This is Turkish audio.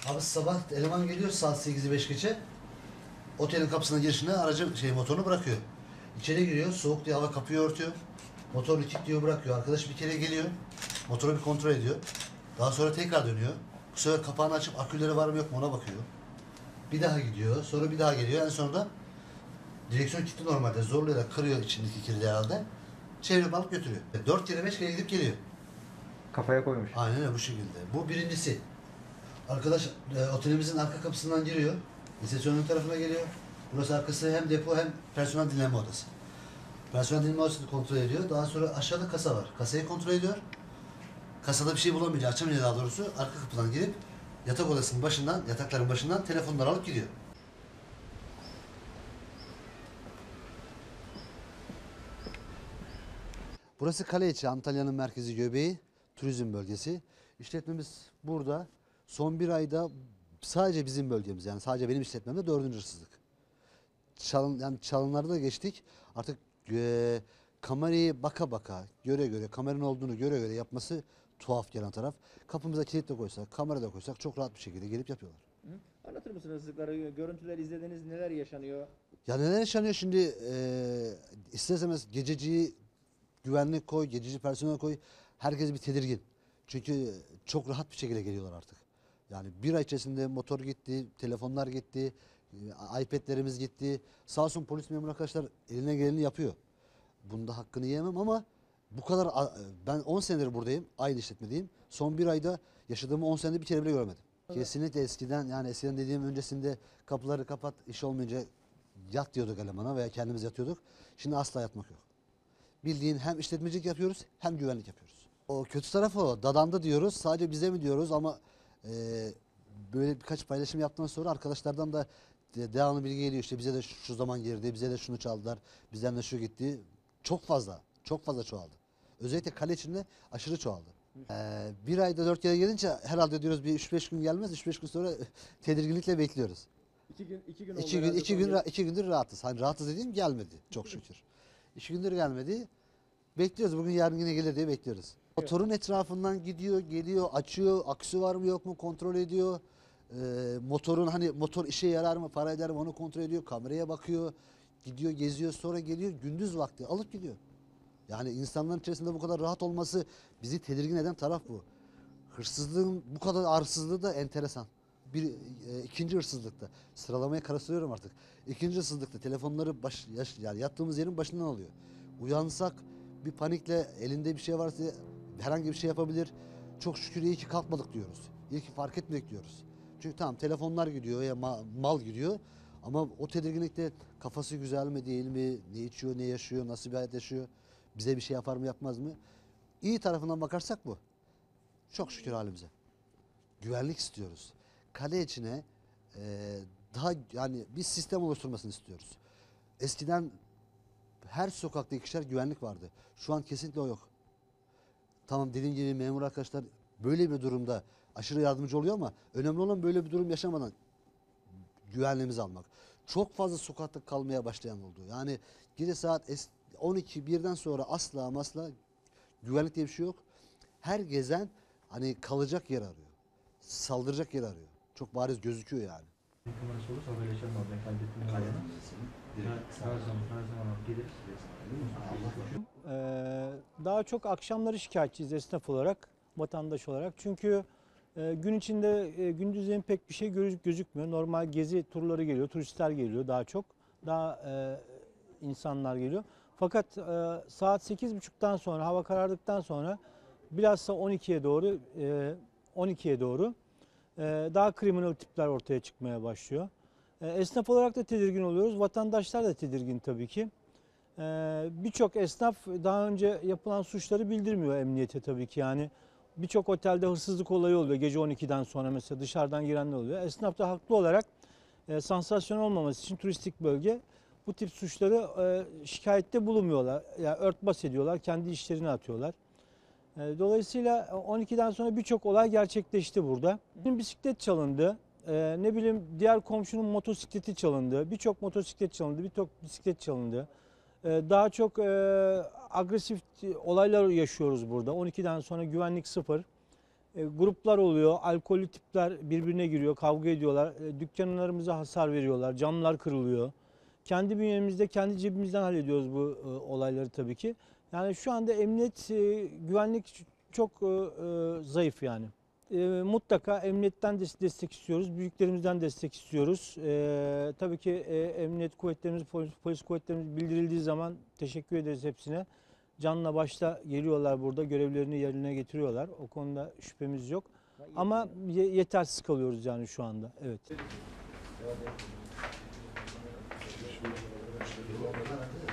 Abi sabah eleman geliyor saat 8'i 5 geçe. Otelin kapısına girişine aracı motorunu bırakıyor. İçeri giriyor, soğuk diye hava kapıyı örtüyor. Motorunu kilitliyor, bırakıyor. Arkadaş bir kere geliyor. Motoru bir kontrol ediyor. Daha sonra tekrar dönüyor. Bu sefer kapağını açıp aküleri var mı yok mu ona bakıyor. Bir daha gidiyor. Sonra bir daha geliyor. En sonunda direksiyon kilitli normalde. Zorlayarak kırıyor içindeki kilidi herhalde. Çevirip alıp götürüyor. 4 kere 5 kere gidip geliyor. Kafaya koymuş. Aynen öyle bu şekilde. Bu birincisi. Arkadaş otelimizin arka kapısından giriyor. Resepsiyonun tarafına geliyor. Burası arkası hem depo hem personel dinlenme odası. Personel dinlenme odasını kontrol ediyor. Daha sonra aşağıda kasa var. Kasayı kontrol ediyor. Kasada bir şey bulamayınca, açamayınca daha doğrusu arka kapıdan girip yatak odasının başından, yatakların başından telefonları alıp gidiyor. Burası Kaleiçi, Antalya'nın merkezi göbeği, turizm bölgesi. İşletmemiz burada. Son bir ayda sadece bizim bölgemiz, yani sadece benim işletmemde 4. hırsızlık. Çalınlarda da geçtik. Artık kamerayı baka baka, göre göre, kameranın olduğunu göre göre yapması tuhaf gelen taraf. Kapımıza kilit de koysak, kamera da koysak çok rahat bir şekilde gelip yapıyorlar. Anlatır mısınız hırsızlıkları? Görüntüler izlediniz, neler yaşanıyor? Ya neler yaşanıyor şimdi, ister istemez gececiyi güvenlik koy, gececi personel koy. Herkes bir tedirgin. Çünkü çok rahat bir şekilde geliyorlar artık. Yani bir ay içerisinde motor gitti, telefonlar gitti, iPad'lerimiz gitti. Sağ olsun polis memuru arkadaşlar eline geleni yapıyor. Bunda hakkını yiyemem ama bu kadar, ben 10 senedir buradayım, aynı işletmedeyim. Son bir ayda yaşadığımı 10 senede bir kere bile görmedim. Kesinlikle eskiden, yani eskiden dediğim öncesinde kapıları kapat, iş olmayınca yat diyorduk elemana veya kendimiz yatıyorduk. Şimdi asla yatmak yok. Bildiğin hem işletmecilik yapıyoruz hem güvenlik yapıyoruz. O kötü tarafı o. Dadandı diyoruz. Sadece bize mi diyoruz ama böyle birkaç paylaşım yaptıktan sonra arkadaşlardan da devamlı bilgi geliyor. İşte bize de şu zaman girdi, bize de şunu çaldılar, bizden de şu gitti. Çok fazla, çok fazla çoğaldı. Özellikle kale içinde aşırı çoğaldı. Bir ayda 4 kere gelince herhalde diyoruz bir 3-5 gün gelmez. 3-5 gün sonra tedirginlikle bekliyoruz. İki gün İki gündür rahatız. Hani rahatız dediğim gelmedi çok şükür. 2 gündür gelmedi. Bekliyoruz. Bugün yarın yine gelir diye bekliyoruz. Motorun etrafından gidiyor, geliyor, açıyor. Aküsü var mı yok mu kontrol ediyor. Motorun hani motor işe yarar mı, para eder mi onu kontrol ediyor. Kameraya bakıyor. Gidiyor, geziyor, sonra geliyor. Gündüz vakti alıp gidiyor. Yani insanların içerisinde bu kadar rahat olması bizi tedirgin eden taraf bu. Hırsızlığın bu kadar arsızlığı da enteresan. İkinci hırsızlıkta sıralamaya karıştırıyorum artık. İkinci hırsızlıkta telefonları yani yattığımız yerin başından alıyor. Uyansak bir panikle elinde bir şey varsa herhangi bir şey yapabilir. Çok şükür iyi ki kalkmadık diyoruz. İyi ki fark etmedik diyoruz. Çünkü tamam telefonlar gidiyor ya mal gidiyor. Ama o tedirginlikte kafası güzel mi değil mi? Ne içiyor, ne yaşıyor, nasıl bir hayat yaşıyor? Bize bir şey yapar mı yapmaz mı? İyi tarafından bakarsak bu. Çok şükür halimize. Güvenlik istiyoruz. Kale içine daha yani bir sistem oluşturmasını istiyoruz. Eskiden her sokakta ikişer güvenlik vardı. Şu an kesinlikle o yok. Tamam dediğim gibi memur arkadaşlar böyle bir durumda aşırı yardımcı oluyor ama önemli olan böyle bir durum yaşamadan güvenliğimizi almak. Çok fazla sokakta kalmaya başlayan oldu. Yani gece saat 12 birden sonra asla güvenlik diye bir şey yok. Her gezen hani kalacak yer arıyor. Saldıracak yer arıyor. Çok bariz gözüküyor yani. Numarası olursa haberleşelim oradan kaydettim. Her zaman geliriz. Daha çok akşamları şikayetçiyiz esnaf olarak, vatandaş olarak. Çünkü gün içinde gündüzleyin pek bir şey gözükmüyor. Normal gezi turları geliyor, turistler geliyor daha çok. Daha insanlar geliyor. Fakat saat 8.30'dan sonra, hava karardıktan sonra bilhassa 12'ye doğru daha kriminal tipler ortaya çıkmaya başlıyor. Esnaf olarak da tedirgin oluyoruz. Vatandaşlar da tedirgin tabii ki. Birçok esnaf daha önce yapılan suçları bildirmiyor emniyete tabii ki. Yani birçok otelde hırsızlık olayı oluyor gece 12'den sonra mesela dışarıdan girenler oluyor. Esnaf da haklı olarak sansasyon olmaması için turistik bölge bu tip suçları şikayette bulunmuyorlar. Yani örtbas ediyorlar, kendi işlerine atıyorlar. Dolayısıyla 12'den sonra birçok olay gerçekleşti burada. Bisiklet çalındı, ne bileyim diğer komşunun motosikleti çalındı, birçok motosiklet çalındı, birçok bisiklet çalındı. Daha çok agresif olaylar yaşıyoruz burada. 12'den sonra güvenlik sıfır. Gruplar oluyor, alkollü tipler birbirine giriyor, kavga ediyorlar. Dükkanlarımıza hasar veriyorlar, camlar kırılıyor. Kendi bünyemizde, kendi cebimizden hallediyoruz bu olayları tabii ki. Yani şu anda emniyet, güvenlik çok zayıf yani. Mutlaka emniyetten destek istiyoruz, büyüklerimizden destek istiyoruz. Tabii ki emniyet kuvvetlerimiz, polis kuvvetlerimiz bildirildiği zaman teşekkür ederiz hepsine. Canla başla geliyorlar burada, görevlerini yerine getiriyorlar. O konuda şüphemiz yok. Ama yetersiz kalıyoruz yani şu anda. Evet.